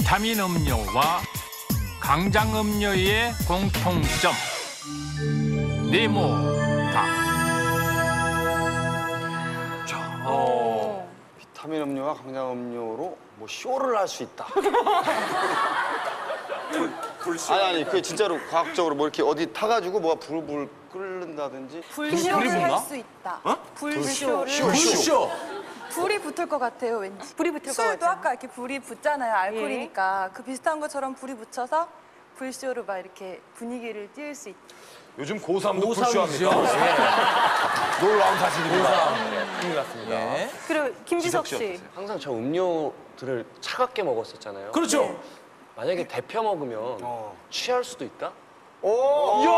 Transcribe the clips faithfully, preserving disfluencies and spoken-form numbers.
비타민 음료와 강장 음료의 공통점. 네모다. 어. 비타민 음료와 강장 음료로 뭐 쇼를 할 수 있다. 불쇼. 아니 아니 그게 진짜로 과학적으로 뭐 이렇게 어디 타가지고 뭐가 불불 끓는다든지. 불쇼를 할 수 있다. 어? 불쇼를. 불쇼. 불이 붙을 것 같아요, 왠지. 불이 붙을 것 술도 같아요. 아까 이렇게 불이 붙잖아요, 알코올이니까. 그 비슷한 것처럼 불이 붙여서 불쇼로 막 이렇게 분위기를 띄울 수 있다. 요즘 고삼도 불쇼합니다. 놀라운 사실입니다. 큰일 났습니다. 예. 그리고 김지석 씨. 항상 저 음료들을 차갑게 먹었었잖아요. 그렇죠. 만약에 데펴 먹으면 어. 취할 수도 있다? 오. 이야!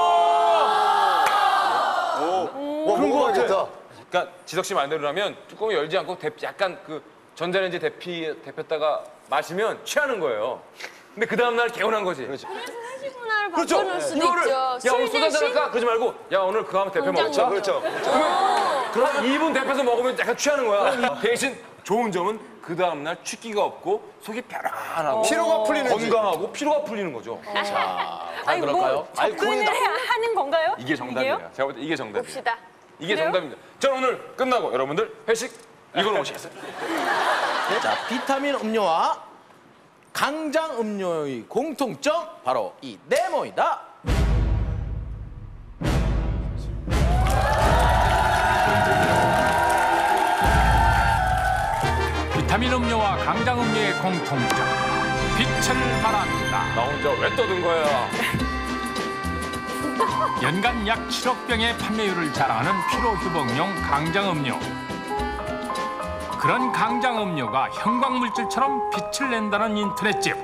오. 그런 거 같아. 같아. 그러니까 지석 씨 말대로라면 뚜껑을 열지 않고 대, 약간 그 전자레인지 데피 데폈다가 마시면 취하는 거예요. 근데 그 다음 날 개운한 거지. 그렇지. 사시문화를 그렇죠. 바꿔놓을 수도 이거를 있죠. 야 술 오늘 쏟아져 대신 갈까? 그러지 말고 야 오늘 그거 한번 데펴 먹자. 그렇죠. 그럼 이 분 데펴서 먹으면 약간 취하는 거야. 대신 좋은 점은 그 다음 날 취기가 없고 속이 편안하고 피로가 풀리는 건강하고 피로가 풀리는 거죠. 자, 아니, 과연 그럴까요? 뭐 접근을 해야 하는 건가요? 이게 정답이에요. 이게요? 제가 볼 때 이게 정답이에요. 봅시다. 이게 그래요? 정답입니다. 저는 오늘 끝나고 여러분들 회식 이걸로 모시겠어요. 자, 비타민 음료와 강장 음료의 공통점 바로 이 네모이다. 비타민 음료와 강장 음료의 공통점. 빛을 발합니다. 나 혼자 왜 떠든 거야? 연간 약 칠억 병의 판매율을 자랑하는 피로회복용 강장 음료. 그런 강장 음료가 형광물질처럼 빛을 낸다는 인터넷 제보.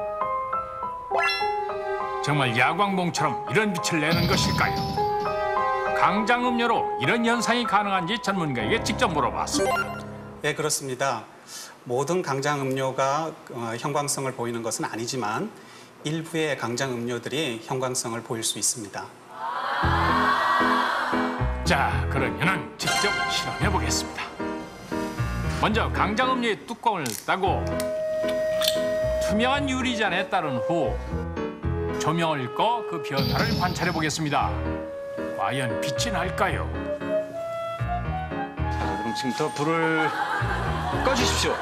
정말 야광봉처럼 이런 빛을 내는 것일까요? 강장 음료로 이런 현상이 가능한지 전문가에게 직접 물어봤습니다. 네, 그렇습니다. 모든 강장 음료가 어, 형광성을 보이는 것은 아니지만 일부의 강장 음료들이 형광성을 보일 수 있습니다. 자, 그러면은 직접 실험해 보겠습니다. 먼저 강장 음료의 뚜껑을 따고 투명한 유리잔에 따른 후 조명을 꺼 그 변화를 관찰해 보겠습니다. 과연 빛이 날까요? 자, 그럼 지금부터 불을 꺼주십시오.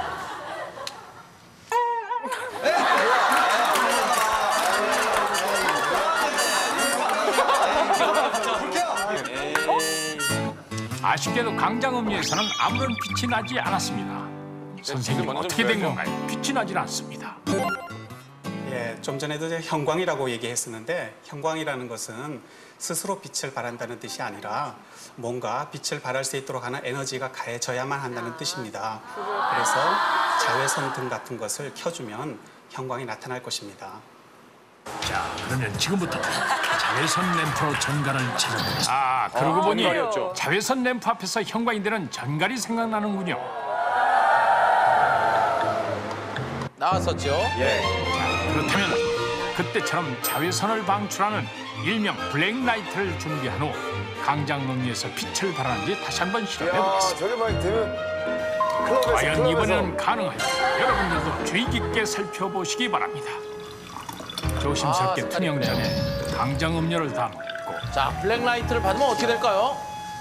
아쉽게도 강장 음료에서는 아무런 빛이 나지 않았습니다. 선생님, 먼저 어떻게 된 보여야죠. 건가요? 빛이 나질 않습니다. 예, 좀 전에도 이제 형광이라고 얘기했었는데 형광이라는 것은 스스로 빛을 발한다는 뜻이 아니라 뭔가 빛을 발할 수 있도록 하는 에너지가 가해져야만 한다는 뜻입니다. 그래서 자외선 등 같은 것을 켜주면 형광이 나타날 것입니다. 자, 그러면 지금부터 자외선 램프로 전갈을 찾아보겠습니다. 아, 그러고 보니 전갈이었죠. 자외선 램프 앞에서 형광이 되는 전갈이 생각나는군요. 나왔었죠? 그렇다면 그때처럼 자외선을 방출하는 일명 블랙라이트를 준비한 후 강장 음료에서 빛을 발하는지 다시 한번 실험해 보겠습니다. 저게 많이 되면 클럽에서 과연 클럽에서. 이번에는 가능할지 여러분들도 주의 깊게 살펴보시기 바랍니다. 조심스럽게 아, 투명 색깔이 잔에 강장 음료를 담고 자, 블랙라이트를 받으면 어떻게 될까요?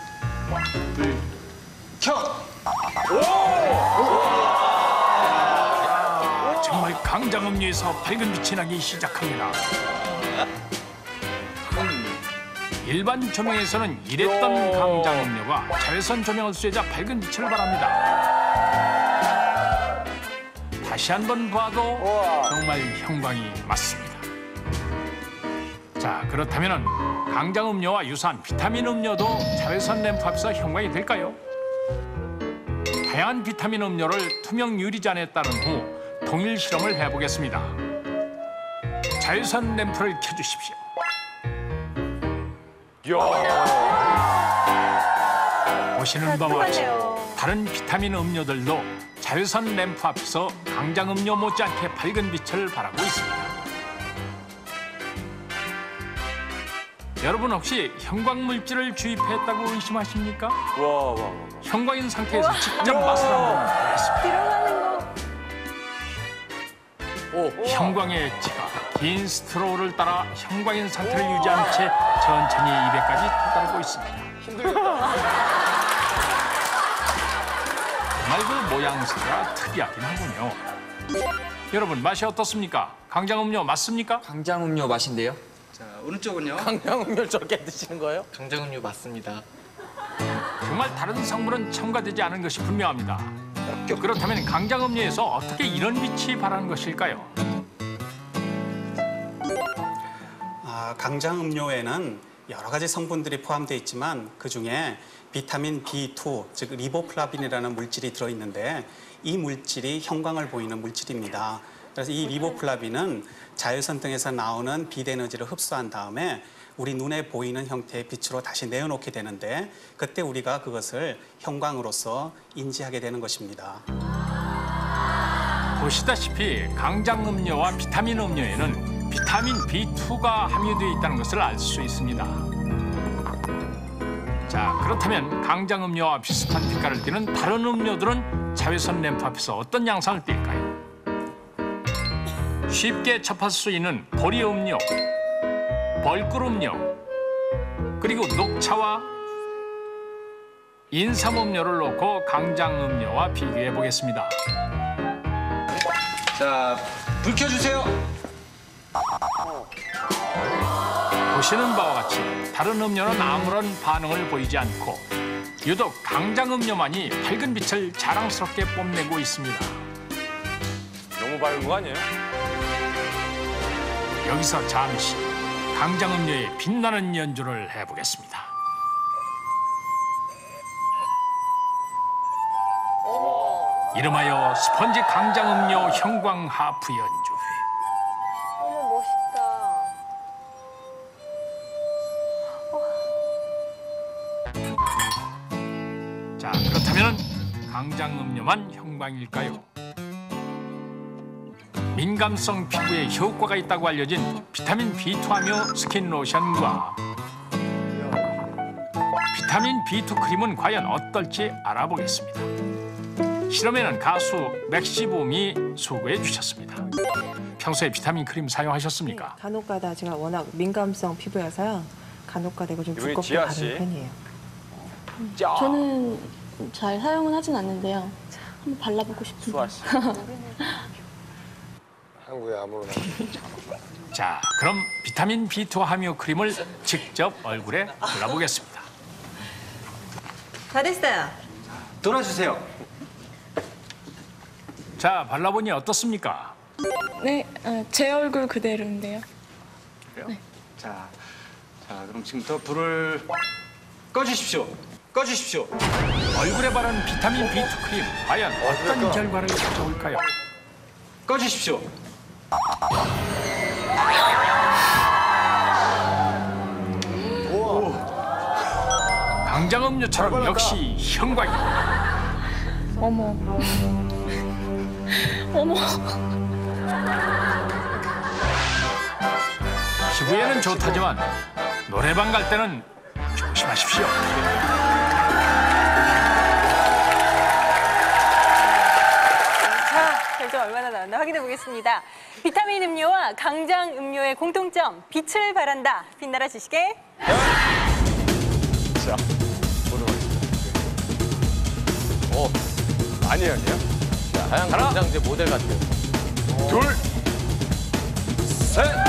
정말 강장 음료에서 밝은 빛이 나기 시작합니다. 일반 조명에서는 이랬던 강장 음료가 자외선 조명을 쐬자 밝은 빛을 발합니다. 다시 한번 봐도 정말 형광이 맞습니다. 자, 그렇다면 강장 음료와 유사한 비타민 음료도 자외선 램프 앞에서 형광이 될까요? 다양한 비타민 음료를 투명 유리잔에 따른 후 동일 실험을 해보겠습니다. 자외선 램프를 켜주십시오. 보시는 바와 같이 다른 비타민 음료들도 자외선 램프 앞에서 강장 음료 못지않게 밝은 빛을 발하고 있습니다. 여러분 혹시 형광물질을 주입했다고 의심하십니까? 와, 와, 와. 형광인 상태에서 직접 맛을 한번 보겠습니다. 들어가는 거. 오, 형광의 엣지가 긴 스트로를 따라 형광인 상태를 유지한 채 천천히 입에까지 다다르고 있습니다. 정말 그 모양새가 특이하긴 하군요. 여러분 맛이 어떻습니까? 강장음료 맞습니까? 강장음료 맛인데요? 자, 오른쪽은요. 강장음료를 저렇게 드시는 거예요? 강장음료 맞습니다. 정말 다른 성분은 첨가되지 않은 것이 분명합니다. 그렇다면 강장음료에서 어떻게 이런 빛이 발하는 것일까요? 아, 강장 음료에는 여러 가지 성분들이 포함되어 있지만 그중에 비타민 비 투, 즉 리보플라빈이라는 물질이 들어있는데 이 물질이 형광을 보이는 물질입니다. 그래서 이 리보플라빈은 자외선 등에서 나오는 빛 에너지를 흡수한 다음에 우리 눈에 보이는 형태의 빛으로 다시 내어놓게 되는데 그때 우리가 그것을 형광으로서 인지하게 되는 것입니다. 보시다시피 강장음료와 비타민 음료에는 비타민 비 투가 함유되어 있다는 것을 알 수 있습니다. 자, 그렇다면 강장음료와 비슷한 빛깔을 띠는 다른 음료들은 자외선 램프 앞에서 어떤 양상을 띨까요? 쉽게 접할 수 있는 보리음료, 벌꿀음료, 그리고 녹차와 인삼음료를 놓고 강장음료와 비교해 보겠습니다. 자, 불 켜주세요. 보시는 바와 같이 다른 음료는 아무런 반응을 보이지 않고 유독 강장음료만이 밝은 빛을 자랑스럽게 뽐내고 있습니다. 너무 밝은 거 아니에요? 여기서 잠시 강장음료의 빛나는 연주를 해보겠습니다. 이름하여 스펀지 강장음료 형광 하프 연주. 어머, 멋있다. 자, 그렇다면 강장음료만 형광일까요? 민감성 피부에 효과가 있다고 알려진 비타민 비 투 함유 스킨 로션과 비타민 비 투 크림은 과연 어떨지 알아보겠습니다. 실험에는 가수 맥시붐이 수고해 주셨습니다. 평소에 비타민 크림 사용하셨습니까? 네, 간혹가다 제가 워낙 민감성 피부여서요. 간혹가다 이거 좀 이분이 두껍게 지아 바르는 씨. 편이에요. 저는 잘 사용은 하진 않는데요. 한번 발라보고 싶은데. 한국에 아무나. 자, 그럼 비타민 비 투 함유 크림을 직접 얼굴에 발라보겠습니다. 다 됐어요. 돌아주세요. 자, 발라보니 어떻습니까? 네, 아, 제 얼굴 그대로인데요. 자, 자, 그럼 지금부터 불을 꺼주십시오. 꺼주십시오. 얼굴에 바른 비타민 비 투 크림 과연 어떤 결과를 가져올까요? 꺼주십시오. 강장음료처럼 역시 형광이. 어머. 어머. 피부에는 좋다지만 노래방 갈 때는 조심하십시오. 자, 결정 얼마나 나왔나 확인해 보겠습니다. 비타민 음료와 강장 음료의 공통점, 빛을 발한다. 빛나라 지식의 자, 오, 아니에요, 아니에요? 자, 하얀 하나. 강장제 모델 같아요. 둘, 셋.